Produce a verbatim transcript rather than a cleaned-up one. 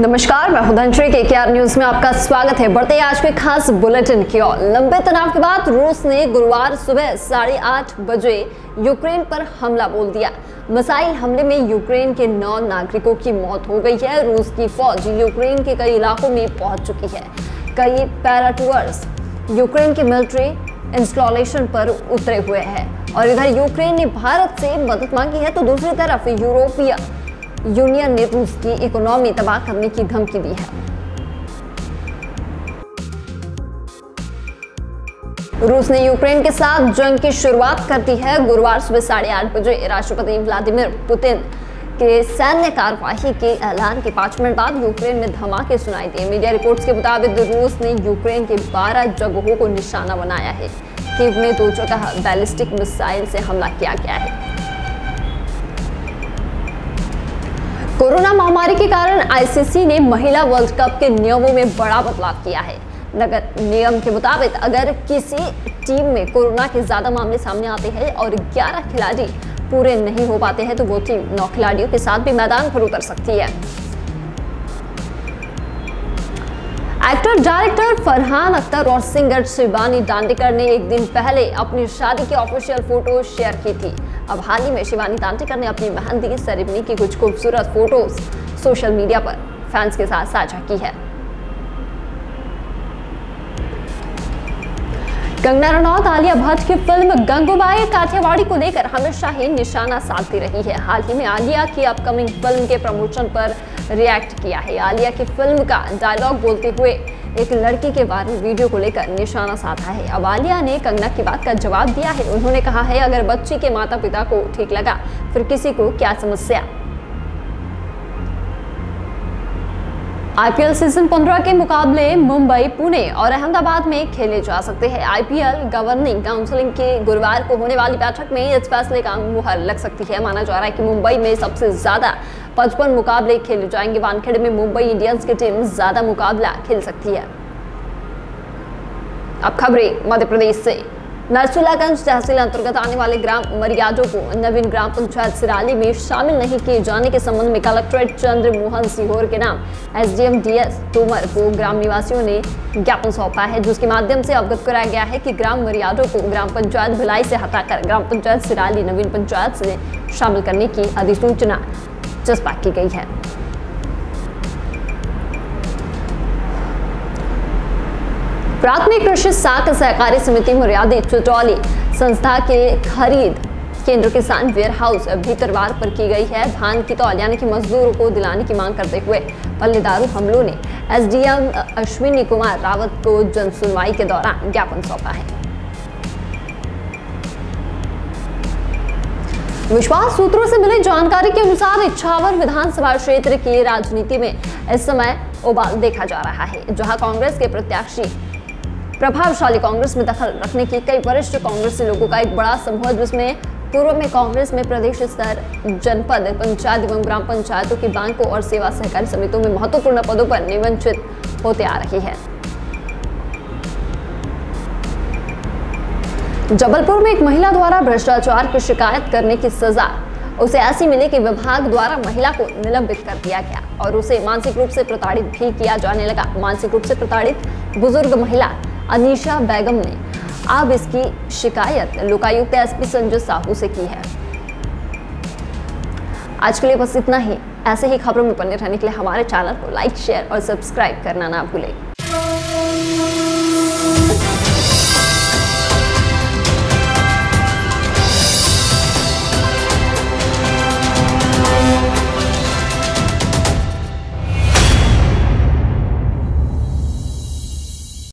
नमस्कार, मैं हूं धनश्री। केकेआर न्यूज में आपका स्वागत है। बढ़ते आज के खास बुलेटिन की ओर। लंबे तनाव के बाद रूस ने गुरुवार सुबह साढ़े आठ बजे यूक्रेन पर हमला बोल दिया। मिसाइल हमले में यूक्रेन के नौ नागरिकों की मौत हो गई है। रूस की फौज यूक्रेन के कई इलाकों में पहुंच चुकी है। कई पैराट्रूअर्स यूक्रेन के मिलिट्री इंस्टॉलेशन पर उतरे हुए हैं और इधर यूक्रेन ने भारत से मदद मांगी है, तो दूसरी तरफ यूरोपीय यूनियन ने रूस की इकोनॉमी तबाह करने की धमकी दी है। रूस ने यूक्रेन के साथ जंग की शुरुआत कर दी है। गुरुवार सुबह साढ़े आठ बजे राष्ट्रपति व्लादिमीर पुतिन के सैन्य कार्यवाही के ऐलान के पांच मिनट बाद यूक्रेन में धमाके सुनाई दिए। मीडिया रिपोर्ट्स के मुताबिक रूस ने यूक्रेन के बारह जगहों को निशाना बनाया है। कीव में दो जगह बैलिस्टिक मिसाइल से हमला किया गया है। कोरोना महामारी के कारण आईसीसी ने महिला वर्ल्ड कप के नियमों में बड़ा बदलाव किया है। नगर नियम के मुताबिक अगर किसी टीम में कोरोना के ज्यादा मामले सामने आते हैं और ग्यारह खिलाड़ी पूरे नहीं हो पाते हैं, तो वो टीम नौ खिलाड़ियों के साथ भी मैदान पर उतर सकती है। एक्टर डायरेक्टर फरहान अख्तर और सिंगर शिवानी दांडेकर ने एक दिन पहले अपनी शादी की ऑफिशियल फोटो शेयर की थी। अब हाल ही में शिवानी दांडेकर ने अपनी मेहंदी सेरेमनी की कुछ खूबसूरत फोटोज सोशल मीडिया पर फैंस के साथ साझा की है। कंगना रनौत आलिया भट्ट की फिल्म गंगूबाई काठियावाड़ी को लेकर हमेशा ही निशाना साधती रही है। हाल ही में आलिया की अपकमिंग फिल्म के प्रमोशन पर रिएक्ट किया है। आलिया की फिल्म का डायलॉग बोलते हुए एक लड़की के वायरल वीडियो को लेकर निशाना साधा है। अब आलिया ने कंगना की बात का जवाब दिया है। उन्होंने कहा है, अगर बच्ची के माता पिता को ठीक लगा फिर किसी को क्या समस्या। आईपीएल सीजन पंद्रह के मुकाबले मुंबई, पुणे और अहमदाबाद में खेले जा सकते हैं। आईपीएल गवर्निंग काउंसिल के गुरुवार को होने वाली बैठक में इस फैसले का मुहर लग सकती है। माना जा रहा है कि मुंबई में सबसे ज्यादा पचपन मुकाबले खेले जाएंगे। वानखेड़े में मुंबई इंडियंस की टीम ज्यादा मुकाबला खेल सकती है। अब खबरें मध्य प्रदेश से। नरसुलागंज तहसील अंतर्गत आने वाले ग्राम मरियाजो को नवीन ग्राम पंचायत सिराली में शामिल नहीं किए जाने के संबंध में कलेक्ट्रेट चंद्र मोहन सिहोर के नाम एसडीएम डीएस तोमर को ग्राम निवासियों ने ज्ञापन सौंपा है, जिसके माध्यम से अवगत कराया गया है कि ग्राम मरियाजो को ग्राम पंचायत भिलाई से हटाकर ग्राम पंचायत सिराली नवीन पंचायत से शामिल करने की अधिसूचना जज्बा की गई है। प्राथमिक कृषि साख सहकारी समिति मर्यादित चटौली संस्था के खरीद केंद्र किसान वेयर हाउस भीतरवार पर की गई है। धान की तौल यानी कि मजदूरों को दिलाने की मांग करते हुए पल्लेदारू हमलों ने एसडीएम अश्विनी कुमार रावत को जन सुनवाई के दौरान ज्ञापन सौंपा है। विश्वास सूत्रों से मिली जानकारी के अनुसार इछावर विधानसभा क्षेत्र की राजनीति में इस समय उबाल देखा जा रहा है, जहां कांग्रेस के प्रत्याशी प्रभावशाली कांग्रेस में दखल रखने की कई वरिष्ठ कांग्रेसी लोगों का एक बड़ा समूह, जिसमें पूर्व में कांग्रेस में प्रदेश स्तर, जनपद, पंचायत एवं ग्राम पंचायतों की बैंकों और सेवा सहकारी समितियों में महत्वपूर्ण पदों पर निवंचित होते आ रही है। जबलपुर में एक महिला द्वारा भ्रष्टाचार की शिकायत करने की सजा उसे ऐसी मिली कि विभाग द्वारा महिला को निलंबित कर दिया गया और उसे मानसिक रूप से प्रताड़ित भी किया जाने लगा। मानसिक रूप से प्रताड़ित बुजुर्ग महिला अनीशा बेगम ने अब इसकी शिकायत लोकायुक्त एसपी संजय साहू से की है। आज के लिए बस इतना ही। ऐसे ही खबरों में बने रहने के लिए हमारे चैनल को लाइक, शेयर और सब्सक्राइब करना ना भूलें।